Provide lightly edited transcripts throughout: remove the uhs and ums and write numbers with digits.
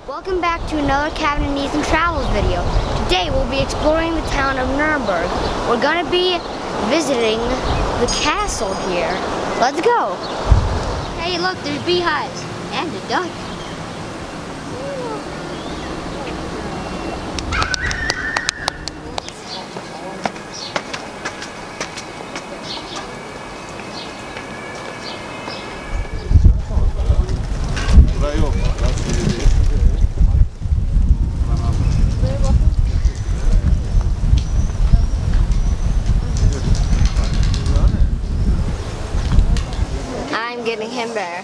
Welcome back to another Cabin Needs and Travels video. Today we'll be exploring the town of Nuremberg. We're going to be visiting the castle here. Let's go. Hey look, there's beehives and a duck. I'm getting him there.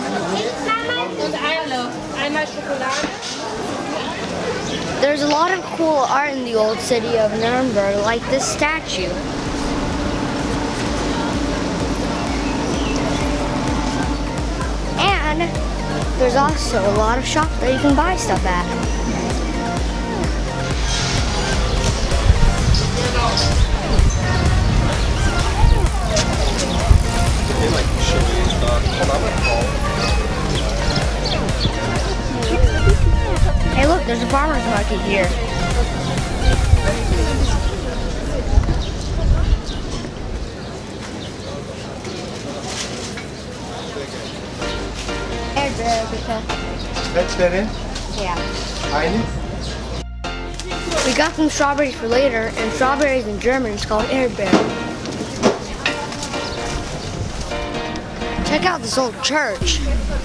There's a lot of cool art in the old city of Nuremberg, like this statue. And there's also a lot of shops that you can buy stuff at. Hey look, there's a farmer's market here. Yeah. We got some strawberries for later, and strawberries in German is called Erdbeer. Check out this old church.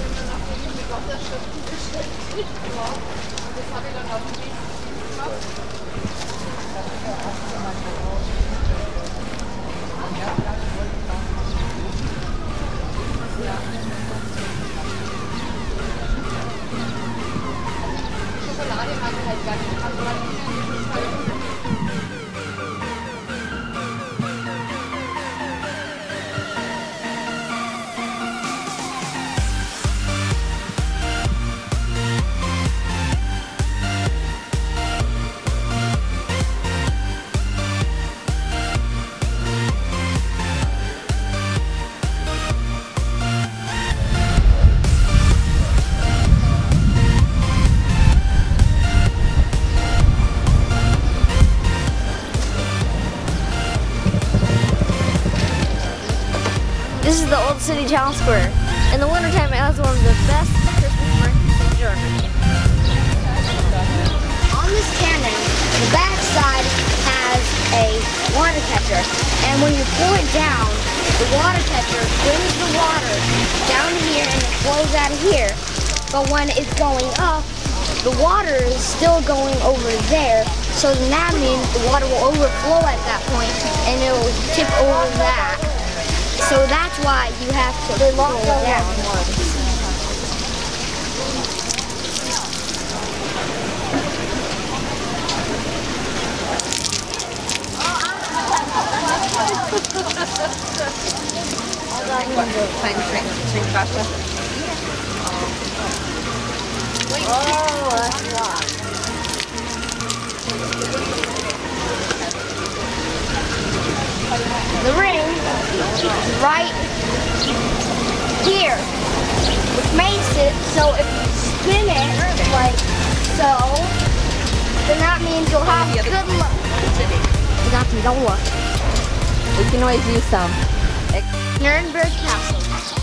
This is the old city town square. In the wintertime, it has one of the best Christmas markets in Germany. On this cannon, the back side has a water catcher, and when you pull it down, the water catcher brings the water down here and it flows out of here. But when it's going up, the water is still going over there, so then that means the water will overflow at that point and it will tip over that. So that's why you have to pull it down. The ring is right here, which makes it so if you spin it like so, then that means you'll have good luck. Don't look. We can always use some. Nuremberg Castle.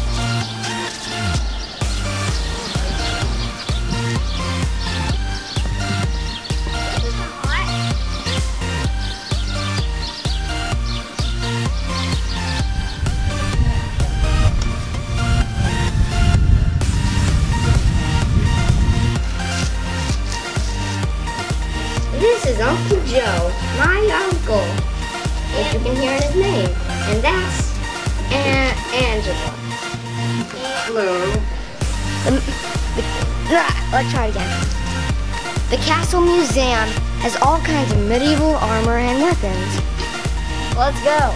This is Uncle Joe, my uncle, if you can hear his name, and that's Angela. Hello. Let's try it again. The Castle Museum has all kinds of medieval armor and weapons. Let's go.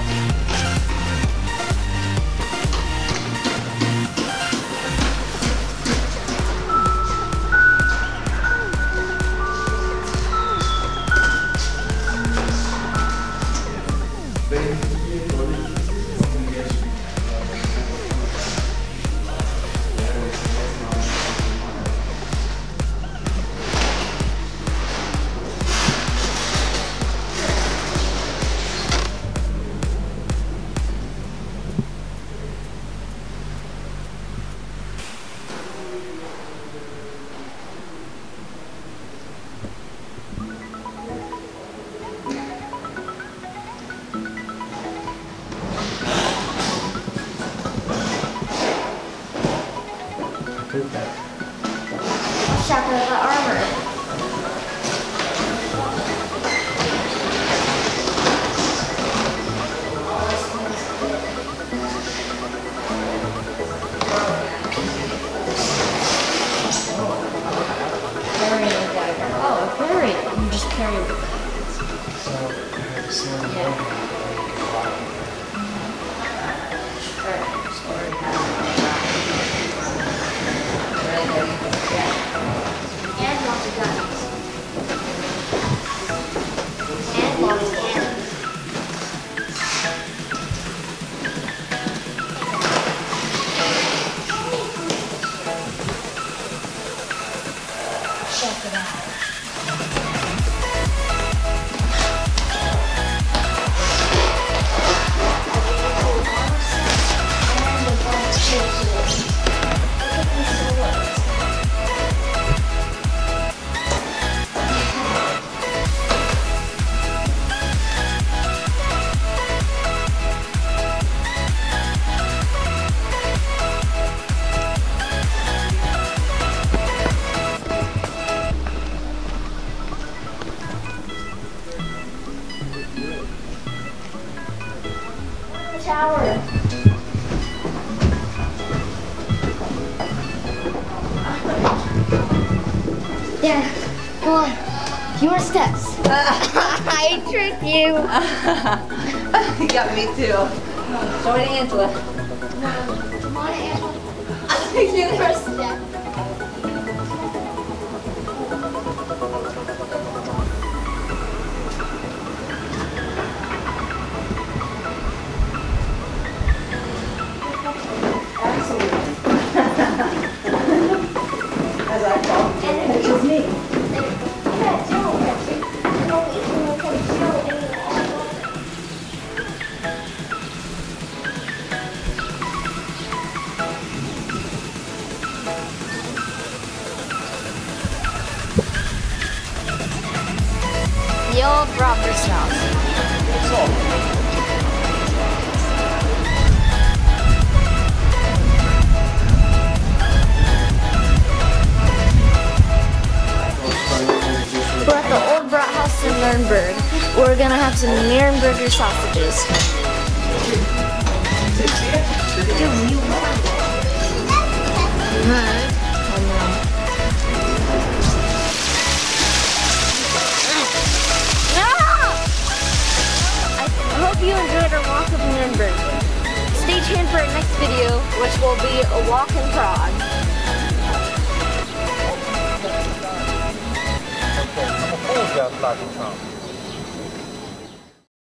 back of the armor. Oh, carry it. You just carry it. And lots of guns. And lots of cannons. Check it out. Shower. Yeah, come on. Few more steps. I tricked you. You got me too. Show it to Angela. Come on, Angela. Few more steps. As I call it, which is me. The old Robert's house. We're at the old brat house in Nuremberg. We're gonna have some Nuremberger sausages. I hope you enjoyed our walk of Nuremberg. Stay tuned for our next video, which will be a walk in Prague. Okay, I'm a whole guy,